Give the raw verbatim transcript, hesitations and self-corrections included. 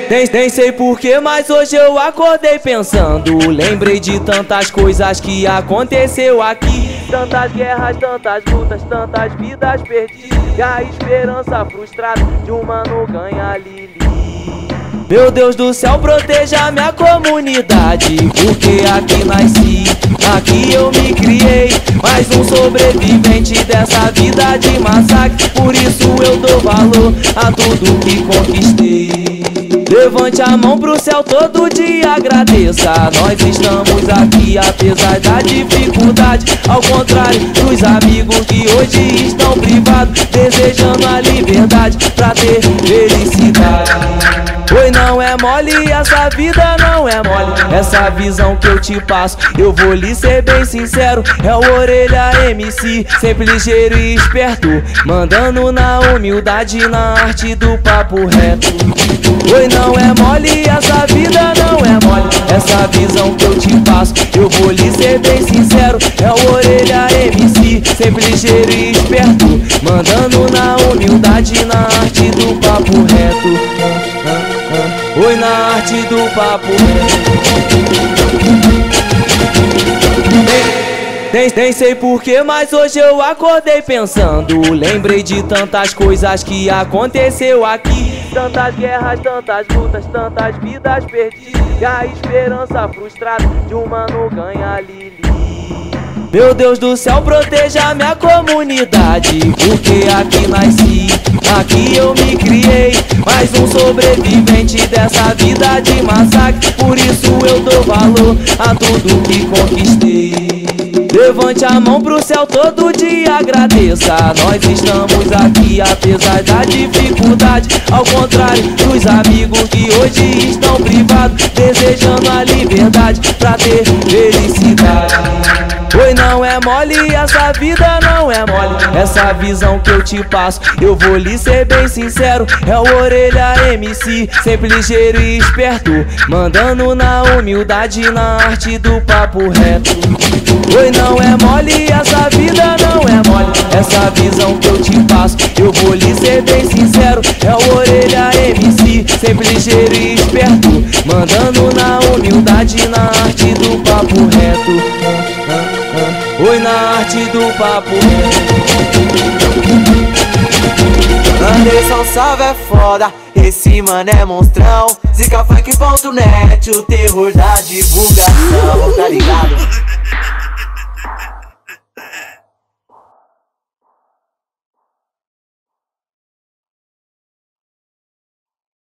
Nem, nem sei porquê, mas hoje eu acordei pensando. Lembrei de tantas coisas que aconteceu aqui. Tantas guerras, tantas lutas, tantas vidas perdidas, e a esperança frustrada de um mano ganha Lili. Meu Deus do céu, proteja minha comunidade, porque aqui nasci, aqui eu me criei. Mais um sobrevivente dessa vida de massacre, por isso eu dou valor a tudo que conquistei. Levante a mão pro céu todo dia, agradeça. Nós estamos aqui apesar da dificuldade, ao contrário dos amigos que hoje estão privados, desejando a liberdade pra ter felicidade. Oi, não é mole, essa vida não é mole. Essa visão que eu te passo, eu vou lhe ser bem sincero, é o Orelha M C, sempre ligeiro e esperto, mandando na humildade, na arte do papo reto. Oi, não é mole, essa vida não é mole. Essa visão que eu te passo, eu vou lhe ser bem sincero, é o Orelha M C, sempre ligeiro e esperto, mandando na humildade, na arte do papo reto. Oi, na arte do papo. Nem, nem sei porquê, mas hoje eu acordei pensando. Lembrei de tantas coisas que aconteceu aqui. Tantas guerras, tantas lutas, tantas vidas perdidas, e a esperança frustrada de um mano ganha Lili. Meu Deus do céu, proteja minha comunidade, porque aqui nasci, aqui eu me criei. Mais um sobrevivente dessa vida de massacre, por isso eu dou valor a tudo que conquistei. Levante a mão pro céu todo dia, agradeça. Nós estamos aqui apesar da dificuldade, ao contrário dos amigos que hoje estão privados, desejando a liberdade pra ter felicidade. Oi, não é mole, essa vida não é mole. Essa visão que eu te passo, eu vou lhe ser bem sincero, é o Orelha M C, sempre ligeiro e esperto, mandando na humildade, na arte do papo reto. Oi, não é mole, essa vida não é mole. Essa visão que eu te passo, eu vou lhe ser bem sincero, é o Orelha M C, sempre ligeiro e esperto, mandando na humildade, na arte do papo reto. Oi, na arte do papo. Anderson Salve é foda, esse mano é monstrão. Zicafunk ponto net, o terror da divulgação, tá ligado?